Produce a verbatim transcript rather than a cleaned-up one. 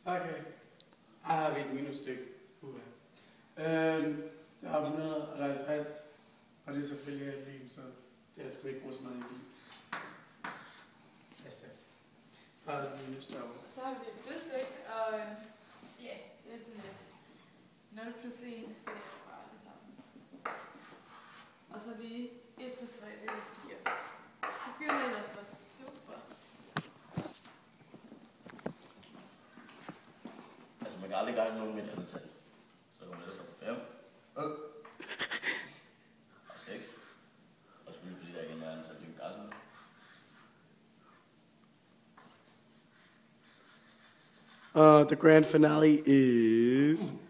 Okay. Her har vi et minusstykke. Uh. Øhm, der er et hundrede og halvtreds, og det er selvfølgelig et liv, så det er sgu ikke brugt så meget energi. Ja, så er det minus derovre. Så har vi det minusstykke, og ja, det er sådan lidt nul plus en, det er bare det samme. Og så lige et plus tre, det er fire. Så fire med enogtres, super. Altså man kan aldrig gange nogen med et andet tal. Så kommer det så på fem. Øh. Og seks. Og selvfølgelig fordi der ikke er noget andet tal, det er jo gassen. Uh, the grand finale is